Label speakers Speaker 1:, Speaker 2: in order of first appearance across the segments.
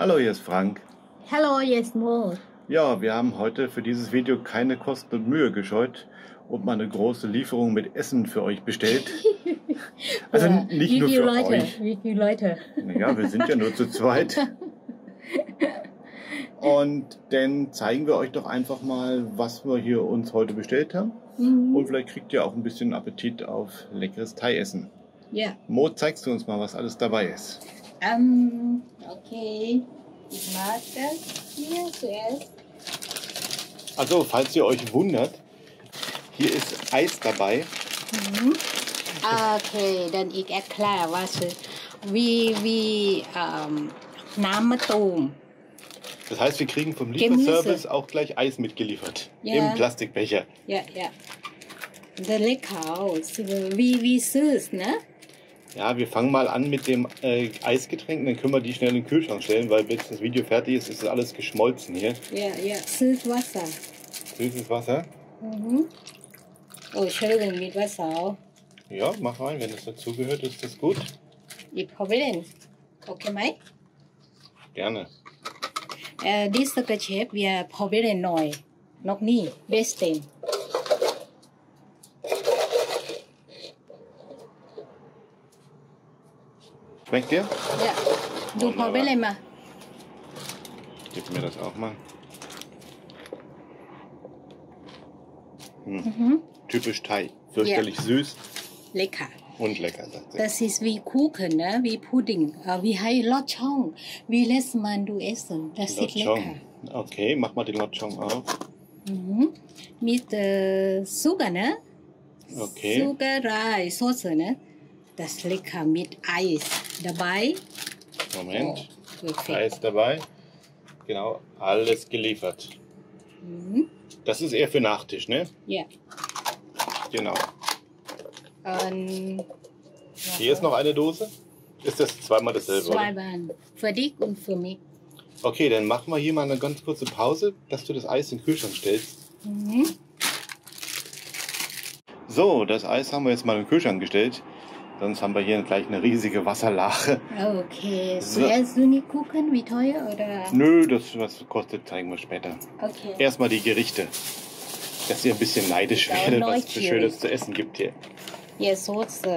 Speaker 1: Hallo, hier ist Frank.
Speaker 2: Hallo, hier ist Mo.
Speaker 1: Ja, wir haben heute für dieses Video keine Kosten und Mühe gescheut und mal eine große Lieferung mit Essen für euch bestellt. Also nicht nur für euch.
Speaker 2: Wie viele Leute?
Speaker 1: Naja, wir sind ja nur zu zweit. Und dann zeigen wir euch doch einfach mal, was wir hier uns heute bestellt haben. Und vielleicht kriegt ihr auch ein bisschen Appetit auf leckeres Thai-Essen.
Speaker 2: Ja.
Speaker 1: Mo, zeigst du uns mal, was alles dabei ist?
Speaker 2: Okay. Ich mag das hier zuerst.
Speaker 1: Also, falls ihr euch wundert, hier ist Eis dabei.
Speaker 2: Okay, dann ich erkläre, was wieน้ำมะตูม
Speaker 1: Das heißt, wir kriegen vom Lieferservice auch gleich Eis mitgeliefert.
Speaker 2: Ja.
Speaker 1: Im Plastikbecher.
Speaker 2: Ja. Der lecker aus. Wie süß, ne?
Speaker 1: Ja, wir fangen mal an mit dem Eisgetränk, dann können wir die schnell in den Kühlschrank stellen, weil wenn das Video fertig ist, ist das alles geschmolzen hier.
Speaker 2: Ja. Süß Wasser.
Speaker 1: Süßes Wasser.
Speaker 2: Oh, schön mit Wasser.
Speaker 1: Ja, mach rein, wenn das dazugehört, ist das gut.
Speaker 2: Ich probieren. Okay, Mike?
Speaker 1: Gerne.
Speaker 2: This is the chef. Wir probieren neu. Noch nie. Besten.
Speaker 1: Schmeckt dir?
Speaker 2: Ja. Du probieren mal.
Speaker 1: Gib mir das auch mal. Typisch Thai. Fürchterlich süß
Speaker 2: Lecker.
Speaker 1: und lecker, sagt sie.
Speaker 2: Das ist wie Kuchen, ne? Wie Pudding. Wie Lor Chong. Wie lässt man du essen? Das ist lecker.
Speaker 1: Lotchong. Okay, mach mal den Lotchong auf.
Speaker 2: Mit Zucker, ne?
Speaker 1: Okay.
Speaker 2: Zuckerei, Soße, ne? Das ist lecker mit Eis dabei.
Speaker 1: Moment.
Speaker 2: Perfekt.
Speaker 1: Eis dabei. Genau, alles geliefert. Das ist eher für Nachtisch, ne?
Speaker 2: Ja.
Speaker 1: Genau.
Speaker 2: Und
Speaker 1: Hier ist noch eine Dose. Ist das zweimal dasselbe, oder?
Speaker 2: zweimal. Für dich und für mich.
Speaker 1: Okay, dann machen wir hier mal eine ganz kurze Pause, dass du das Eis in den Kühlschrank stellst. So, das Eis haben wir jetzt mal in den Kühlschrank gestellt. Sonst haben wir hier gleich eine riesige Wasserlache.
Speaker 2: Okay.
Speaker 1: So.
Speaker 2: Zuerst du nicht gucken, wie teuer oder?
Speaker 1: Nö, das was kostet, zeigen wir später.
Speaker 2: Okay.
Speaker 1: Erstmal die Gerichte. Dass ihr ein bisschen neidisch
Speaker 2: Ja,
Speaker 1: werdet, was es für
Speaker 2: neugierig.
Speaker 1: Schönes zu essen gibt hier.
Speaker 2: Hier Soße.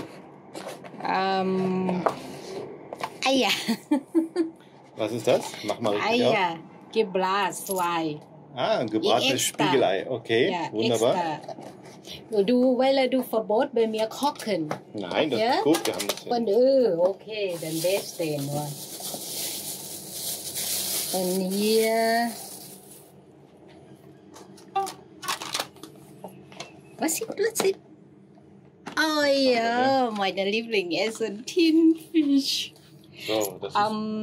Speaker 2: Eier.
Speaker 1: Was ist das? Mach mal richtig auf.
Speaker 2: Eier. Geblas, zwei.
Speaker 1: Ah, ein gebratenes
Speaker 2: Extra.
Speaker 1: Spiegelei. Okay,
Speaker 2: Ja,
Speaker 1: wunderbar.
Speaker 2: extra. Weil du Verbot bei mir kochen.
Speaker 1: Nein, das
Speaker 2: Ja?
Speaker 1: ist gut. Wir haben das
Speaker 2: Und okay, dann besten nur. Und hier. Was ist das? Oh ja, meine Lieblingsessen, Tintenfisch.
Speaker 1: so, das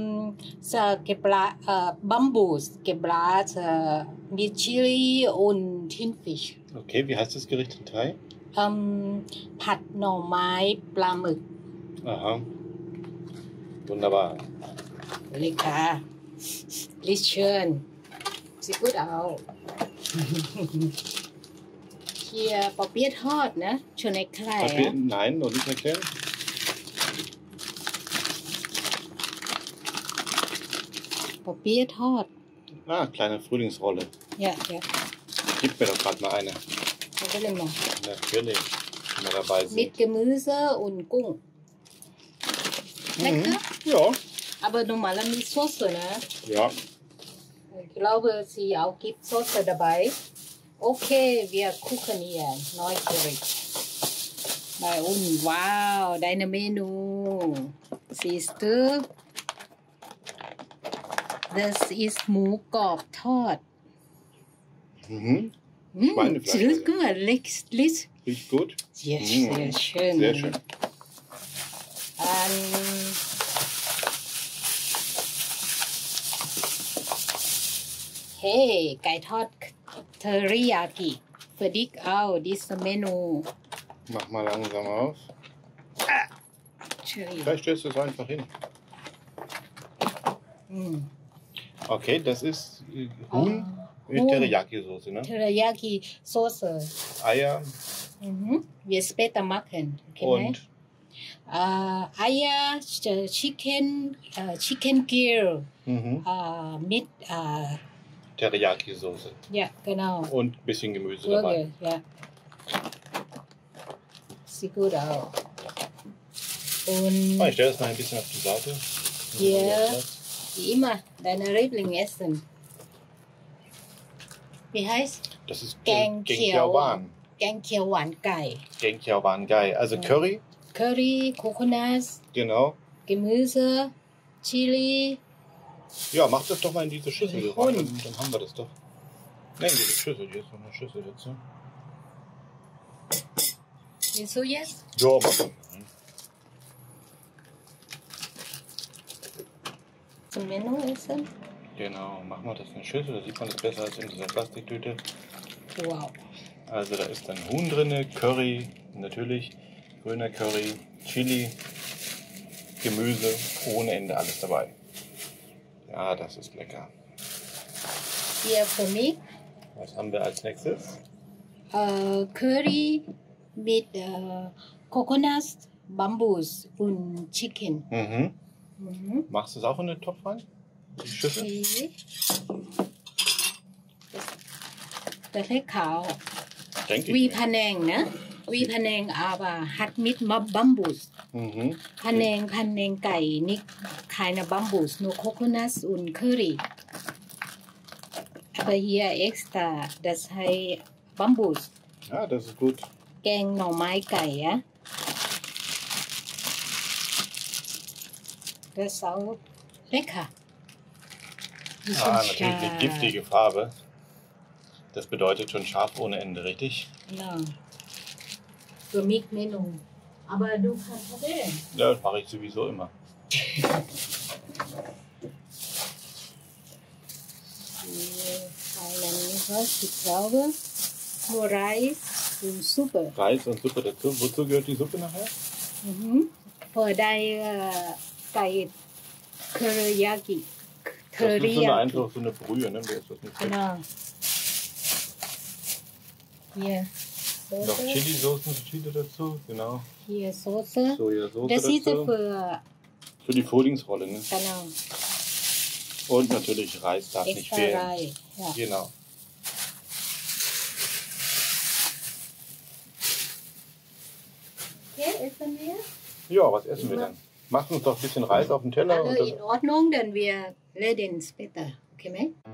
Speaker 1: ist
Speaker 2: Bambus, gebrat mit Chili und Tintenfisch.
Speaker 1: okay, wie heißt das Gericht in Thai?
Speaker 2: ผัดหน่อไม้ปลาหมึก
Speaker 1: Aha. Wunderbar.
Speaker 2: Lecker. Riecht schön. Sieht gut aus. Hier Papierทอดนะ schon erklärt.
Speaker 1: Nein, noch nicht erklären.
Speaker 2: Papier ทอด
Speaker 1: Ah, kleine Frühlingsrolle.
Speaker 2: Ja.
Speaker 1: Gib mir doch gerade mal eine.
Speaker 2: Probieren wir.
Speaker 1: Natürlich. Wenn wir dabei sind.
Speaker 2: Mit Gemüse und กุ้ง Lecker.
Speaker 1: Ja.
Speaker 2: Aber normaler mit Soße, ne?
Speaker 1: Ja.
Speaker 2: Ich glaube, sie auch gibt Soße dabei. Okay, wir gucken hier. Neugierig. Bei uns. Wow, deine Menü. Siehst du? Das ist หมูกรอบทอด
Speaker 1: Schweinefleisch.
Speaker 2: Riecht gut, riecht
Speaker 1: Riecht gut.
Speaker 2: sehr schön.
Speaker 1: Sehr schön.
Speaker 2: Hey, ไก่ทอดเทอริยากิfür dich auch dieses Menü.
Speaker 1: Mach mal langsam auf.
Speaker 2: Entschuldigung.
Speaker 1: Vielleicht stellst du es einfach hin. Okay, das ist Huhn mit
Speaker 2: Huhn.
Speaker 1: Teriyaki-Soße, ne?
Speaker 2: Teriyaki Soße.
Speaker 1: Eier
Speaker 2: Wir später machen. Okay,
Speaker 1: und
Speaker 2: Eier, Chicken Grill mit
Speaker 1: Teriyaki-Soße.
Speaker 2: ja, genau.
Speaker 1: Und ein bisschen Gemüse
Speaker 2: Burger,
Speaker 1: dabei.
Speaker 2: ja. Sieht gut aus. Und
Speaker 1: Ich stelle das mal ein bisschen auf die Seite.
Speaker 2: hier, wie immer, deine Lieblingsessen. Wie heißt?
Speaker 1: Das ist
Speaker 2: Geng
Speaker 1: Kiao Wan.
Speaker 2: Geng Kiao Wan Gai.
Speaker 1: Geng Kiao Wan Gai. Also Curry.
Speaker 2: Curry, Coconut,
Speaker 1: Genau.
Speaker 2: Gemüse, Chili.
Speaker 1: Ja, mach das doch mal in diese Schüssel hier rein.
Speaker 2: Und?
Speaker 1: Dann haben wir das doch. Nein, diese Schüssel. Hier ist noch eine Schüssel dazu.
Speaker 2: Willst du jetzt?
Speaker 1: Ja, mach doch.
Speaker 2: Zum Menü essen?
Speaker 1: Genau, machen wir das in eine Schüssel. Da sieht man das besser als in dieser Plastiktüte.
Speaker 2: Wow.
Speaker 1: Also da ist dann Huhn drin, Curry, natürlich, grüner Curry, Chili, Gemüse, ohne Ende alles dabei. Ja, das ist lecker.
Speaker 2: Hier für mich
Speaker 1: Was haben wir als nächstes?
Speaker 2: Curry mit Coconut, Bambus und Chicken.
Speaker 1: Mhm. Machst du es auch in den Topf rein? Die Schüssel?
Speaker 2: Okay. Das lecker.
Speaker 1: Denke ich.
Speaker 2: Wie
Speaker 1: mir.
Speaker 2: Panang, ne? Wie Panang, aber hat mit Bambus.
Speaker 1: Mhm.
Speaker 2: Panang Gai, nicht keine Bambus, nur Coconut und Curry. Aber hier extra, das heißt Bambus.
Speaker 1: Ja, das ist gut.
Speaker 2: แกงหน่อไม้ไก่อะ Das ist auch lecker.
Speaker 1: Natürlich die giftige Farbe. Das bedeutet schon scharf ohne Ende, richtig?
Speaker 2: Genau. Für mich Menü. Aber du kannst wählen.
Speaker 1: Ja, das mache ich sowieso immer.
Speaker 2: Ich glaube, nur Reis und Suppe.
Speaker 1: Reis und Suppe dazu. Wozu gehört die Suppe nachher?
Speaker 2: พอได้ไก่เทอริยากิ
Speaker 1: Das ist so eine, einfach so eine Brühe, ne? Wer ist das nicht?
Speaker 2: Genau. Hier
Speaker 1: Noch
Speaker 2: Soße.
Speaker 1: Chili-Soßen, Chili dazu, genau.
Speaker 2: Hier Soße.
Speaker 1: Sojasauce
Speaker 2: Das ist
Speaker 1: dazu. Für die Frühlingsrolle, ne?
Speaker 2: Genau.
Speaker 1: Und natürlich Reis darf nicht
Speaker 2: Extra
Speaker 1: fehlen.
Speaker 2: Reis. Ja.
Speaker 1: Genau.
Speaker 2: Okay, essen wir?
Speaker 1: Ja, was essen wir dann? Machst uns doch ein bisschen Reis auf den Teller. Und
Speaker 2: Also in Ordnung, dann wir reden später. Okay,ไหม